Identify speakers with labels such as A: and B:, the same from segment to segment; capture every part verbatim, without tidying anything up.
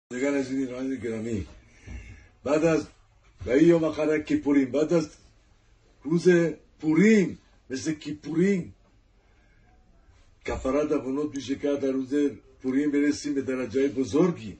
A: دیگر از این ایرانی گرامی، بعد از وی یوم آخر کیپوریم، بعد از روز پوریم مثل کیپوریم کفاره دوانوت میشه که در روز پوریم برسیم به درجه بزرگی،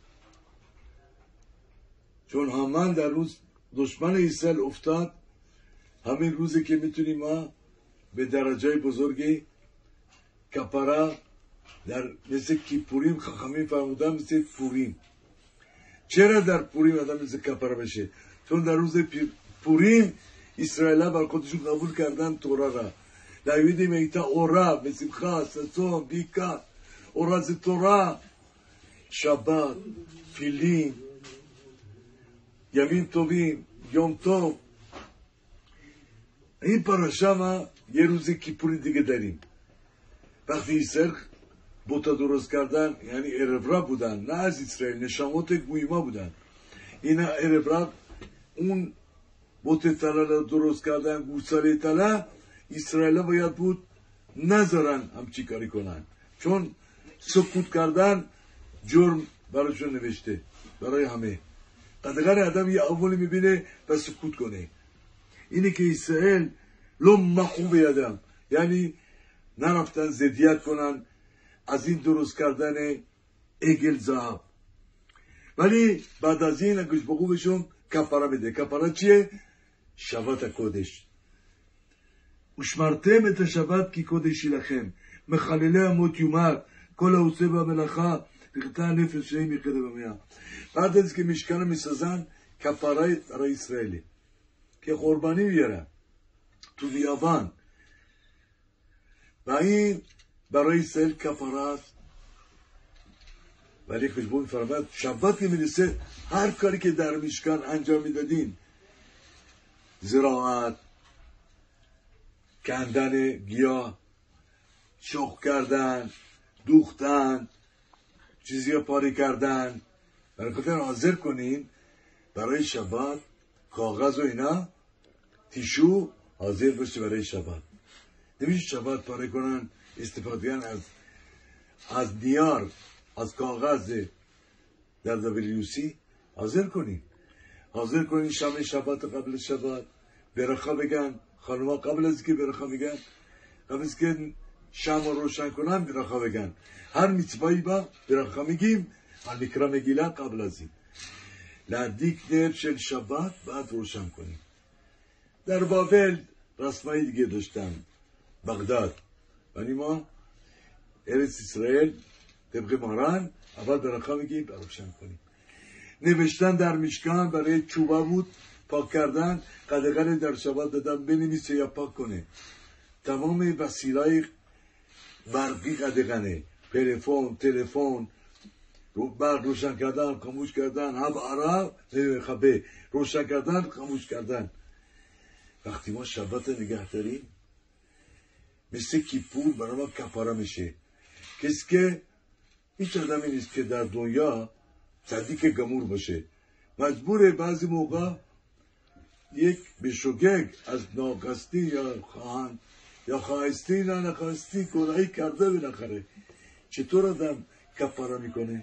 A: چون همان در روز دشمن اسرائیل افتاد. همین روزی که میتونیم ما به درجه بزرگی کفاره در مثل کیپوریم خواهیم فرمودن مثل پوریم. چرا در پوریم آدم مثل کفاره بشه؟ چون در روز پوریم اسرائیل ها بر خودشون قبول کردن تورا را. داوید میگه اورا مسیبخا سسون بیکا اورا ز تورا شبات فیلین یمین توبیم یوم توب. این پراشا ما یه روز کیپوری دیگه داریم. وقتی اسرائیل بوتا درست کردن، یعنی اربرا بودن، نه از اسرائیل، نشامات گویما بودن. اینا اربرا اون بوت تلا درست کردن، گوساله تلا، اسرائیل باید بود نذارن همچی کاری کنن، چون سکوت کردن جرم براشون نوشته برای همه. قدر آدم یه اولی میبینه و سکوت کنه. اینه که اسرائیل لوم مخوب یادم، یعنی نرفتن زدیت کنن از این درست کردن عجل زهب. ولی بعد از این اگرش بگو بهشون کفاره بده. کفاره چیه؟ شبات کودش. ושמרתם את השבת כי קודש לכם, מחללי אמות יומר, כל העושה במלאכה, וחטא הנפש שאין יחדה במאה. بعد از که مشکل میسازن کفاره برای اسرائیلی که قربانی بیارن تو بیابان، و این برای اسرائیل کفاره است. ولی خشبون فرمد شبات که میرسه هر کاری که در مشکل انجام میدادین، زراعت، کندن گیاه، شخ کردن، دوختن، چیزی پاره کردن، برای خاطر حاضر کنین برای شبات. کاغذ و اینا تیشو حاضر باشه برای شبات. نمیشه شبات پاره کنن، استفاده از از دیار، از کاغذ در دبلیوسی حاضر کنین. حاضر کنین شام شبات قبل شبات برخا بگن. خانوما قبل از که برخا میگن، قبل از که شام رو روشن کنن برخا بگن. هر میتوایی با برخا میگیم، هر میکرا میگیلا قبل از این لدیک نر شل شبات بعد روشن کنیم. در بابل رسمایی دیگه داشتن، بغداد، ولی ما ارس اسرائیل طبق ماران اول برخا میگیم بعد روشن کنیم. نوشتن در مشکان برای چوبا بود پاک کردن، قدغن در شبات دادن بنویسه یا پاک کنه. تمام وسیلای برقی قدغنه، پلفون، تلفن، رو برق روشن کردن، خاموش کردن، هم عرب خبه روشن کردن، خاموش کردن. وقتی ما شبات نگه داریم مثل کیپور برای ما کفاره میشه. کسی که هیچ آدمی نیست که در دنیا صدیق گمور باشه، مجبوره بعضی موقع یک بشگگ از ناقصدی یا خواهن یا خواهستی نه نخواستی گناهی کرده بنخره. چطور آدم کفاره میکنه؟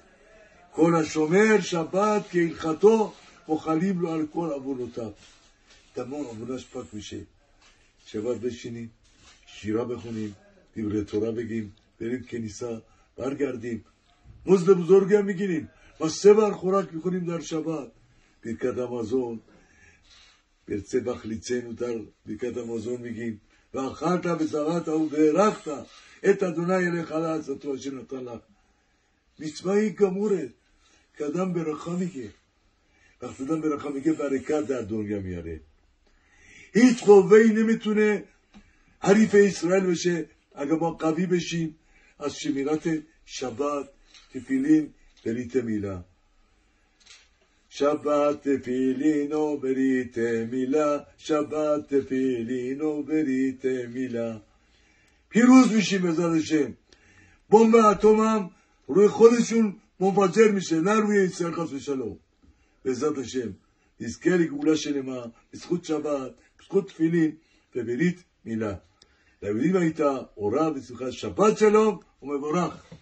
A: کل شمر شبات که این خطا مخالیم رو الکل عبونوتا، تمام عبوناش پاک میشه. شبات بشینیم، شیرا بخونیم، دیبره تورا بگیم، بریم کنیسا، برگردیم، مزد بزرگی هم میگیریم. ما سه بار خوراک میخونیم در شبات. برکت امازون، برسه بخلیچه در برکت امازون میگیم و آخرتا به ساعت او برختا ات ادونای الیך לעשות אשר נתן לך. מצווה گموره که آدم برخا میگه. وقتی آدم برخا میگه برکت در دنیا میاره. هیچ قوه‌ای نمیتونه حریف اسرائیل بشه اگر ما قوی بشیم از شمیرات شبات، تفیلین، بریت میلا. شبات تفیلین و بریت میلا، شبات تفیلین و بریت میلا. پیروز میشیم بزادشیم. بمب اتم هم روی خودشون منفجر میشه، نه روی اسرائیل خاص بشلو. بزادشیم نزکری گولا شنما بزخود شبات، بزخود تفیلین و بریت میلا. דוד הייתה אורה ושמחה שבת שלום ומבורך.